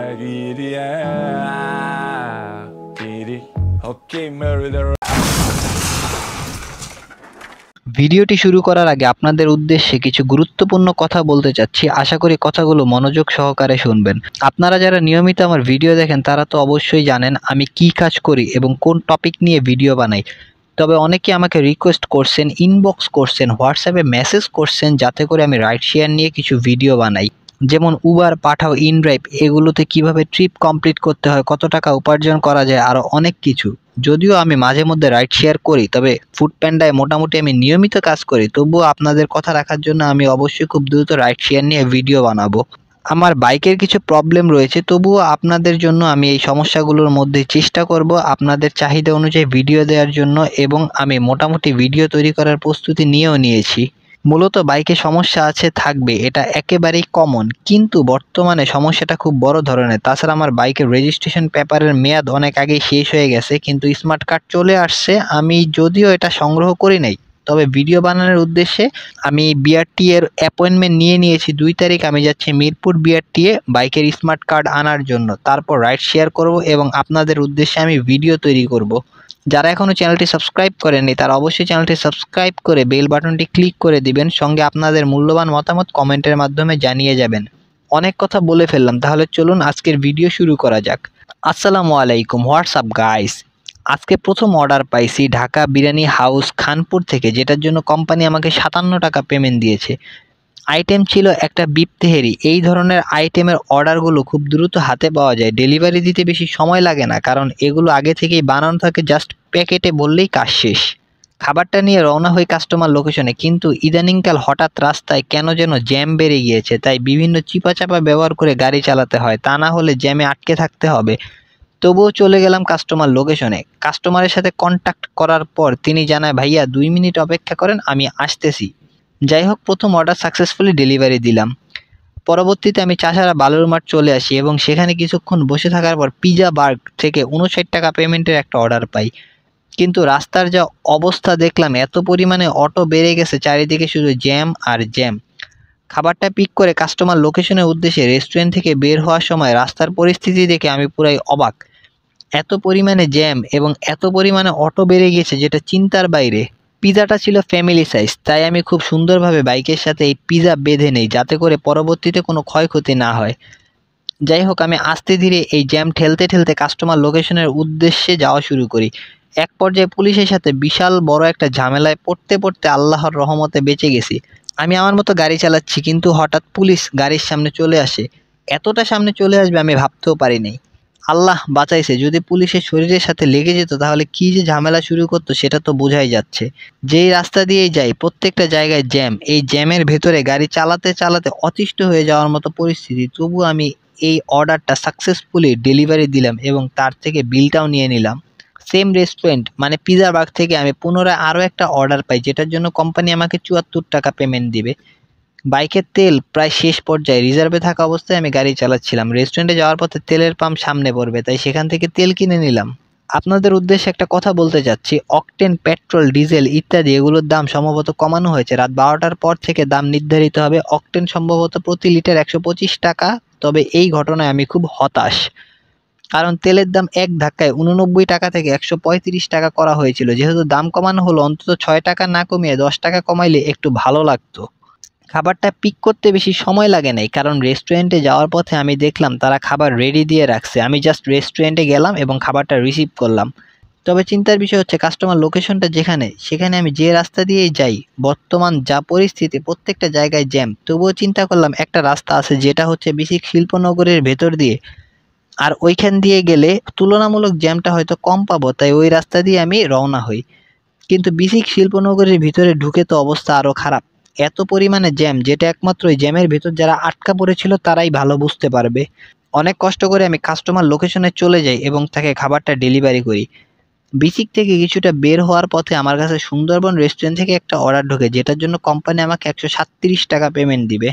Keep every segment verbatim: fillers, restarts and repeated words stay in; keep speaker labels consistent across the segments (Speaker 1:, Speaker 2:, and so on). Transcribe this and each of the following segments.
Speaker 1: ভিডিওটি শুরু করার আগে আপনাদের উদ্দেশ্যে কিছু গুরুত্বপূর্ণ কথা বলতে চাচ্ছি। আশা করি কথাগুলো মনোযোগ সহকারে শুনবেন। আপনারা যারা নিয়মিত আমার ভিডিও দেখেন তারা তো অবশ্যই জানেন আমি কি কাজ করি এবং কোন টপিক নিয়ে ভিডিও বানাই। তবে অনেকে আমাকে রিকোয়েস্ট করছেন, ইনবক্স করছেন, হোয়াটসঅ্যাপে মেসেজ করছেন যাতে করে আমি রাইড শেয়ার নিয়ে কিছু ভিডিও বানাই। যেমন উবার, পাঠাও, ইনড্রাইভ এগুলোতে কিভাবে ট্রিপ কমপ্লিট করতে হয়, কত টাকা উপার্জন করা যায়, আরও অনেক কিছু। যদিও আমি মাঝে মধ্যে রাইড শেয়ার করি, তবে ফুডপ্যান্ডায় মোটামুটি আমি নিয়মিত কাজ করি। তবুও আপনাদের কথা রাখার জন্য আমি অবশ্যই খুব দ্রুত রাইড শেয়ার নিয়ে ভিডিও বানাবো। আমার বাইকের কিছু প্রবলেম রয়েছে, তবুও আপনাদের জন্য আমি এই সমস্যাগুলোর মধ্যে চেষ্টা করব আপনাদের চাহিদা অনুযায়ী ভিডিও দেওয়ার জন্য, এবং আমি মোটামুটি ভিডিও তৈরি করার প্রস্তুতি নিয়েও নিয়েছি। মূলত বাইকে সমস্যা আছে, থাকবে, এটা একেবারেই কমন, কিন্তু বর্তমানে সমস্যাটা খুব বড় ধরনের। তাছাড়া আমার বাইকের রেজিস্ট্রেশন পেপারের মেয়াদ অনেক আগেই শেষ হয়ে গেছে, কিন্তু স্মার্ট কার্ড চলে আসছে। আমি যদিও এটা সংগ্রহ করি নাই, তবে ভিডিও বানানোর উদ্দেশ্যে আমি বিআরটি এর অ্যাপয়েন্টমেন্ট নিয়ে নিয়েছি। দুই তারিখ আমি যাচ্ছি মিরপুর বিআরটি এ বাইকের স্মার্ট কার্ড আনার জন্য। তারপর রাইড শেয়ার করব এবং আপনাদের উদ্দেশ্যে আমি ভিডিও তৈরি করব। যারা এখনও চ্যানেলটি সাবস্ক্রাইব করেননি তারা অবশ্যই চ্যানেলটি সাবস্ক্রাইব করে বেল বাটনটি ক্লিক করে দিবেন। সঙ্গে আপনাদের মূল্যবান মতামত কমেন্টের মাধ্যমে জানিয়ে যাবেন। অনেক কথা বলে ফেললাম, তাহলে চলুন আজকের ভিডিও শুরু করা যাক। আসসালামু আলাইকুম, হোয়াটসঅ্যাপ গাইস। আজকে প্রথম অর্ডার পাইছি ঢাকা বিরিয়ানি হাউস খানপুর থেকে, যেটার জন্য কোম্পানি আমাকে সাতান্ন টাকা পেমেন্ট দিয়েছে। আইটেম ছিল একটা বিপ তেহেরি। এই ধরনের আইটেমের অর্ডারগুলো খুব দ্রুত হাতে পাওয়া যায়, ডেলিভারি দিতে বেশি সময় লাগে না, কারণ এগুলো আগে থেকেই বানানো থাকে, জাস্ট প্যাকেটে বললেই কাজ শেষ। খাবারটা নিয়ে রওনা হই কাস্টমার লোকেশনে, কিন্তু ইদানিংকাল হঠাৎ রাস্তায় কেন যেন জ্যাম বেড়ে গিয়েছে, তাই বিভিন্ন চিপাচাপা ব্যবহার করে গাড়ি চালাতে হয়, তা না হলে জ্যামে আটকে থাকতে হবে। তবুও চলে গেলাম কাস্টমার লোকেশনে। কাস্টমারের সাথে কন্ট্যাক্ট করার পর তিনি জানায়, ভাইয়া দুই মিনিট অপেক্ষা করেন, আমি আসতেছি। যাই হোক, প্রথম অর্ডার সাকসেসফুলি ডেলিভারি দিলাম। পরবর্তীতে আমি চাষারা বালুর মাঠ চলে আসি এবং সেখানে কিছুক্ষণ বসে থাকার পর পিজা বার্গ থেকে উনষাট টাকা পেমেন্টের একটা অর্ডার পাই। কিন্তু রাস্তার যা অবস্থা দেখলাম, এত পরিমাণে অটো বেড়ে গেছে, চারিদিকে শুধু জ্যাম আর জ্যাম। খাবারটা পিক করে কাস্টমার লোকেশনের উদ্দেশ্যে রেস্টুরেন্ট থেকে বের হওয়ার সময় রাস্তার পরিস্থিতি দেখে আমি পুরাই অবাক। এত পরিমাণে জ্যাম এবং এত পরিমাণে অটো বেড়ে গিয়েছে যেটা চিন্তার বাইরে। পিজাটা ছিল ফ্যামিলি সাইজ, তাই আমি খুব সুন্দরভাবে বাইকের সাথে এই পিজা বেঁধে নেই যাতে করে পরবর্তীতে কোনো ক্ষয়ক্ষতি না হয়। যাই হোক, আমি আস্তে ধীরে এই জ্যাম ঠেলতে ঠেলতে কাস্টমার লোকেশনের উদ্দেশ্যে যাওয়া শুরু করি। এক পর্যায়ে পুলিশের সাথে বিশাল বড় একটা ঝামেলায় পড়তে পড়তে আল্লাহর রহমতে বেঁচে গেছি। আমি আমার মতো গাড়ি চালাচ্ছি, কিন্তু হঠাৎ পুলিশ গাড়ির সামনে চলে আসে। এতটা সামনে চলে আসবে আমি ভাবতেও পারিনি। আল্লাহ বাঁচাইছে, যদি পুলিশের শরীরের সাথে লেগে যেত তাহলে কি যে ঝামেলা শুরু করতো সেটা তো বোঝাই যাচ্ছে। যেই রাস্তা দিয়েই যাই প্রত্যেকটা জায়গায় জ্যাম। এই জ্যামের ভেতরে গাড়ি চালাতে চালাতে অতিষ্ঠ হয়ে যাওয়ার মতো পরিস্থিতি। তবু আমি এই অর্ডারটা সাকসেসফুলি ডেলিভারি দিলাম এবং তার থেকে বিলটাও নিয়ে নিলাম। সেম রেস্টুরেন্ট মানে পিজা বার্গ থেকে আমি পুনরায় আরও একটা অর্ডার পাই, যেটার জন্য কোম্পানি আমাকে চুয়াত্তর টাকা পেমেন্ট দিবে। বাইকের তেল প্রায় শেষ পর্যায়ে, রিজার্ভে থাকা অবস্থায় আমি গাড়ি চালাচ্ছিলাম। রেস্টুরেন্টে যাওয়ার পথে তেলের পাম্প সামনে পড়বে, তাই সেখান থেকে তেল কিনে নিলাম। আপনাদের উদ্দেশ্যে একটা কথা বলতে চাচ্ছি, অকটেন, পেট্রোল, ডিজেল ইত্যাদি এগুলোর দাম সম্ভবত কমানো হয়েছে। রাত বারোটার পর থেকে দাম নির্ধারিত হবে। অকটেন সম্ভবত প্রতি লিটার একশো পঁচিশ টাকা। তবে এই ঘটনায় আমি খুব হতাশ, কারণ তেলের দাম এক ধাক্কায় উননব্বই টাকা থেকে একশো পঁয়ত্রিশ টাকা করা হয়েছিল। যেহেতু দাম কমানো হলো, অন্তত ছয় টাকা না কমিয়ে দশ টাকা কমাইলে একটু ভালো লাগতো। খাবারটা পিক করতে বেশি সময় লাগে নাই, কারণ রেস্টুরেন্টে যাওয়ার পথে আমি দেখলাম তারা খাবার রেডি দিয়ে রাখছে। আমি জাস্ট রেস্টুরেন্টে গেলাম এবং খাবারটা রিসিভ করলাম। তবে চিন্তার বিষয় হচ্ছে কাস্টমার লোকেশনটা যেখানে, সেখানে আমি যে রাস্তা দিয়েই যাই, বর্তমান যা পরিস্থিতি প্রত্যেকটা জায়গায় জ্যাম। তবুও চিন্তা করলাম একটা রাস্তা আছে যেটা হচ্ছে বিসিক শিল্পনগরের ভেতর দিয়ে, আর ওইখান দিয়ে গেলে তুলনামূলক জ্যামটা হয়তো কম পাবো, তাই ওই রাস্তা দিয়ে আমি রওনা হই। কিন্তু বিসিক শিল্পনগরের ভিতরে ঢুকে তো অবস্থা আরও খারাপ। এত পরিমাণে জ্যাম, যেটা একমাত্র ওই জ্যামের ভেতর যারা আটকা পড়েছিল তারাই ভালো বুঝতে পারবে। অনেক কষ্ট করে আমি কাস্টমার লোকেশনে চলে যাই এবং তাকে খাবারটা ডেলিভারি করি। বিসিক থেকে কিছুটা বের হওয়ার পথে আমার কাছে সুন্দরবন রেস্টুরেন্ট থেকে একটা অর্ডার ঢোকে, যেটার জন্য কোম্পানি আমাকে একশো সাতত্রিশ টাকা পেমেন্ট দিবে।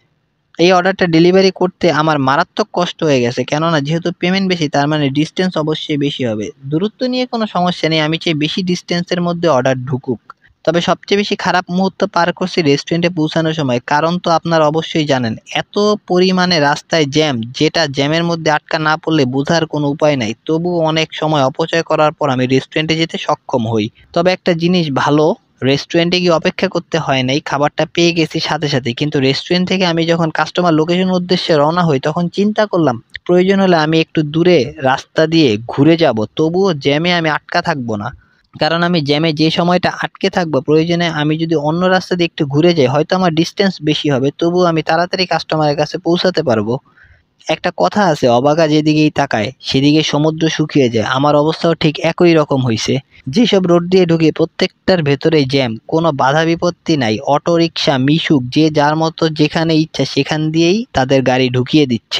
Speaker 1: এই অর্ডারটা ডেলিভারি করতে আমার মারাত্মক কষ্ট হয়ে গেছে, কেননা যেহেতু পেমেন্ট বেশি তার মানে ডিস্টেন্স অবশ্যই বেশি হবে। দূরত্ব নিয়ে কোনো সমস্যা নেই, আমি চাই বেশি ডিস্টেন্সের মধ্যে অর্ডার ঢুকুক। তবে সবচেয়ে বেশি খারাপ মুহূর্ত পার করছি রেস্টুরেন্টে পৌঁছানোর সময়, কারণ তো আপনারা অবশ্যই জানেন এত পরিমাণে রাস্তায় জ্যাম, যেটা জ্যামের মধ্যে আটকা না পড়লে বোঝার কোনো উপায় নাই। তবুও অনেক সময় অপচয় করার পর আমি রেস্টুরেন্টে যেতে সক্ষম হই। তবে একটা জিনিস ভালো, রেস্টুরেন্টে গিয়ে অপেক্ষা করতে হয় নাই, খাবারটা পেয়ে গেছি সাথে সাথে। কিন্তু রেস্টুরেন্ট থেকে আমি যখন কাস্টমার লোকেশনের উদ্দেশ্যে রওনা হই তখন চিন্তা করলাম প্রয়োজন হলে আমি একটু দূরে রাস্তা দিয়ে ঘুরে যাব, তবুও জ্যামে আমি আটকা থাকবো না। কারণ আমি জ্যামে যে সময়টা আটকে থাকবো, প্রয়োজনে আমি যদি অন্য রাস্তা দিয়ে একটু ঘুরে যাই, হয়তো আমার ডিস্টেন্স বেশি হবে, তবুও আমি তাড়াতাড়ি কাস্টমারের কাছে পৌঁছাতে পারবো। একটা কথা আছে, অবাগা যেদিকেই তাকায় সেদিকে সমুদ্র শুকিয়ে যায়। আমার অবস্থাও ঠিক একই রকম হইছে। যেসব রোড দিয়ে ঢুকে প্রত্যেকটার ভেতরেই জ্যাম, কোনো বাধা বিপত্তি নাই। অটো রিক্সা মিশুক যে যার মতো যেখানে ইচ্ছা সেখান দিয়েই তাদের গাড়ি ঢুকিয়ে দিচ্ছে।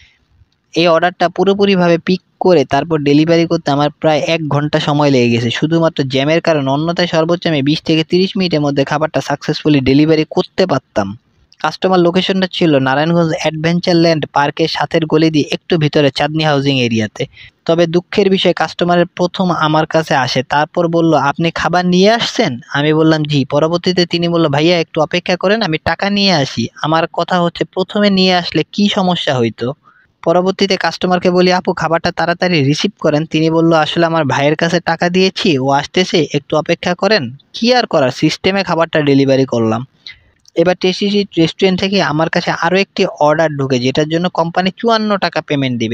Speaker 1: এই অর্ডারটা পুরোপুরিভাবে পিক করে তারপর ডেলিভারি করতে আমার প্রায় এক ঘন্টা সময় লেগে গেছে শুধুমাত্র জ্যামের কারণে। অন্যথায় সর্বোচ্চ আমি বিশ থেকে তিরিশ মিনিটের মধ্যে খাবারটা সাকসেসফুলি ডেলিভারি করতে পারতাম। কাস্টমার লোকেশনটা ছিল নারায়ণগঞ্জ অ্যাডভেঞ্চার ল্যান্ড পার্কের সাথের গলি দিয়ে একটু ভিতরে চাঁদনী হাউজিং এরিয়াতে। তবে দুঃখের বিষয়, কাস্টমারের প্রথম আমার কাছে আসে, তারপর বলল আপনি খাবার নিয়ে আসছেন? আমি বললাম জি। পরবর্তীতে তিনি বলল ভাইয়া একটু অপেক্ষা করেন, আমি টাকা নিয়ে আসি। আমার কথা হচ্ছে প্রথমে নিয়ে আসলে কি সমস্যা হইতো। পরবর্তীতে কাস্টমারকে বলি আপু খাবারটা তাড়াতাড়ি রিসিভ করেন। তিনি বলল আসলে আমার ভাইয়ের কাছে টাকা দিয়েছি, ও আসতেছে, একটু অপেক্ষা করেন। কি আর করার, সিস্টেমে খাবারটা ডেলিভারি করলাম। এবার টেস্টি ট্রিট রেস্টুরেন্ট থেকে আমার কাছে আরও একটি অর্ডার ঢুকে, যেটার জন্য কোম্পানি চুয়ান্ন টাকা পেমেন্ট দিবে।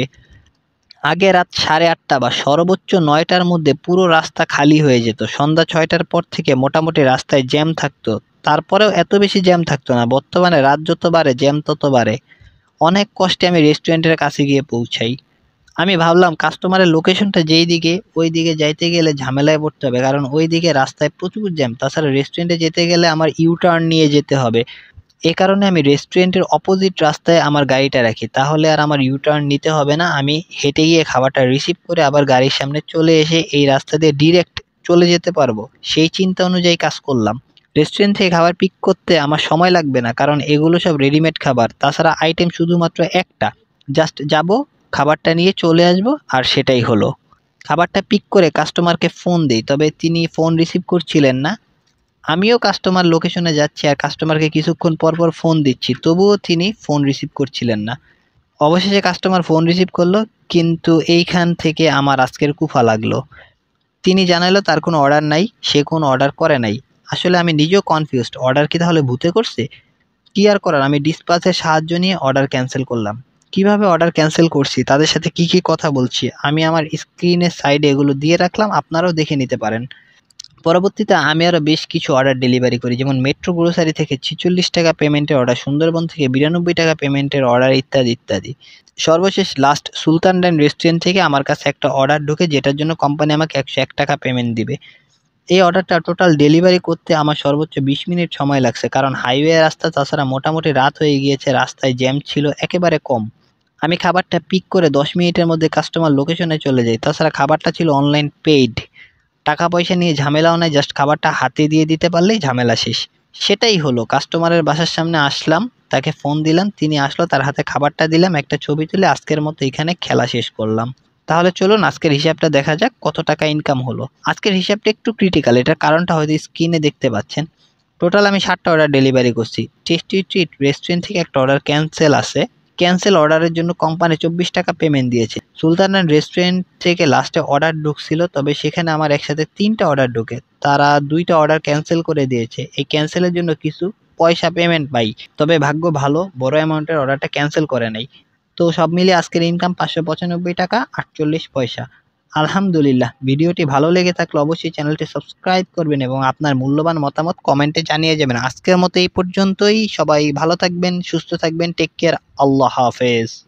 Speaker 1: আগে রাত সাড়ে আটটা বা সর্বোচ্চ নয়টার মধ্যে পুরো রাস্তা খালি হয়ে যেত। সন্ধ্যা ছয়টার পর থেকে মোটামুটি রাস্তায় জ্যাম থাকতো, তারপরেও এত বেশি জ্যাম থাকতো না। বর্তমানে রাত যত বাড়ে জ্যাম তত বাড়ে। অনেক কষ্টে আমি রেস্টুরেন্টের কাছে গিয়ে পৌঁছাই। আমি ভাবলাম কাস্টমারের লোকেশনটা যেই দিকে, ওই দিকে যাইতে গেলে ঝামেলায় পড়তে হবে, কারণ ওই দিকে রাস্তায় প্রচুর জ্যাম। তাছাড়া রেস্টুরেন্টে যেতে গেলে আমার ইউ টার্ন নিয়ে যেতে হবে। এ কারণে আমি রেস্টুরেন্টের অপোজিট রাস্তায় আমার গাড়িটা রাখি, তাহলে আর আমার ইউ টার্ন নিতে হবে না। আমি হেঁটে গিয়ে খাবারটা রিসিভ করে আবার গাড়ির সামনে চলে এসে এই রাস্তা দিয়ে ডিরেক্ট চলে যেতে পারবো, সেই চিন্তা অনুযায়ী কাজ করলাম। রেস্টুরেন্ট থেকে খাবার পিক করতে আমার সময় লাগবে না, কারণ এগুলো সব রেডিমেড খাবার। তাছাড়া আইটেম শুধুমাত্র একটা, জাস্ট যাব, খাবারটা নিয়ে চলে আসবো, আর সেটাই হলো। খাবারটা পিক করে কাস্টমারকে ফোন দিই, তবে তিনি ফোন রিসিভ করছিলেন না। আমিও কাস্টমার লোকেশনে যাচ্ছি আর কাস্টমারকে কিছুক্ষণ পর পর ফোন দিচ্ছি, তবুও তিনি ফোন রিসিভ করছিলেন না। অবশেষে কাস্টমার ফোন রিসিভ করলো, কিন্তু এইখান থেকে আমার আজকের কুফা লাগলো। তিনি জানালো তার কোনো অর্ডার নাই, সে কোনো অর্ডার করে নাই। আসলে আমি নিজেও কনফিউজড, অর্ডার কি তাহলে ভূতে করছে? কি আর করার, আমি ডিসপ্যাচের সাহায্য নিয়ে অর্ডার ক্যান্সেল করলাম। কিভাবে অর্ডার ক্যান্সেল করছি, তাদের সাথে কি কি কথা বলছি, আমি আমার স্ক্রিনের সাইডে এগুলো দিয়ে রাখলাম, আপনারাও দেখে নিতে পারেন। পরবর্তীতে আমি আরও বেশ কিছু অর্ডার ডেলিভারি করি, যেমন মেট্রো গ্রোসারি থেকে ছেচল্লিশ টাকা পেমেন্টের অর্ডার, সুন্দরবন থেকে বিরানব্বই টাকা পেমেন্টের অর্ডার, ইত্যাদি ইত্যাদি। সর্বশেষ লাস্ট সুলতান ডাইন রেস্টুরেন্ট থেকে আমার কাছে একটা অর্ডার ঢুকে, যেটার জন্য কোম্পানি আমাকে একশো এক টাকা পেমেন্ট দিবে। এই অর্ডারটা টোটাল ডেলিভারি করতে আমার সর্বোচ্চ বিশ মিনিট সময় লাগছে, কারণ হাইওয়ে রাস্তা, তাছাড়া মোটামুটি রাত হয়ে গিয়েছে, রাস্তায় জ্যাম ছিল একেবারে কম। আমি খাবারটা পিক করে দশ মিনিটের মধ্যে কাস্টমার লোকেশনে চলে যাই। তাছাড়া খাবারটা ছিল অনলাইন পেইড, টাকা পয়সা নিয়ে ঝামেলাও নাই, জাস্ট খাবারটা হাতে দিয়ে দিতে পারলেই ঝামেলা শেষ। সেটাই হলো, কাস্টমারের বাসার সামনে আসলাম, তাকে ফোন দিলাম, তিনি আসলো, তার হাতে খাবারটা দিলাম, একটা ছবি তুলে আজকের মতো এখানে খেলা শেষ করলাম। তাহলে চলুন আজকের হিসাবটা দেখা যাক কত টাকা ইনকাম হলো। আজকের হিসাবটা একটু ক্রিটিক্যাল, এটার কারণটা হয়তো স্ক্রিনে দেখতে পাচ্ছেন। টোটাল আমি ষাটটা অর্ডার ডেলিভারি করছি। টেস্টি ট্রিট রেস্টুরেন্ট থেকে একটা অর্ডার ক্যান্সেল আছে, ক্যান্সেল অর্ডারের জন্য কোম্পানি চব্বিশ টাকা পেমেন্ট দিয়েছে। সুলতান রেস্টুরেন্ট থেকে লাস্টে অর্ডার ঢুকছিল, তবে সেখানে আমার একসাথে তিনটা অর্ডার ঢুকে, তারা দুইটা অর্ডার ক্যান্সেল করে দিয়েছে। এই ক্যান্সেলের জন্য কিছু পয়সা পেমেন্ট পাই, তবে ভাগ্য ভালো বড় অ্যামাউন্টের অর্ডারটা ক্যান্সেল করে নাই। তো সব মিলিয়ে আজকের ইনকাম পাঁচশো পঁচানব্বই টাকা আটচল্লিশ পয়সা। আলহামদুলিল্লাহ। ভিডিওটি ভালো লেগে থাকলে অবশ্যই চ্যানেলটি সাবস্ক্রাইব করবেন এবং আপনার মূল্যবান মতামত কমেন্টে জানিয়ে যাবেন। আজকের মতো এই পর্যন্তই। সবাই ভালো থাকবেন, সুস্থ থাকবেন, টেক কেয়ার, আল্লাহ হাফেজ।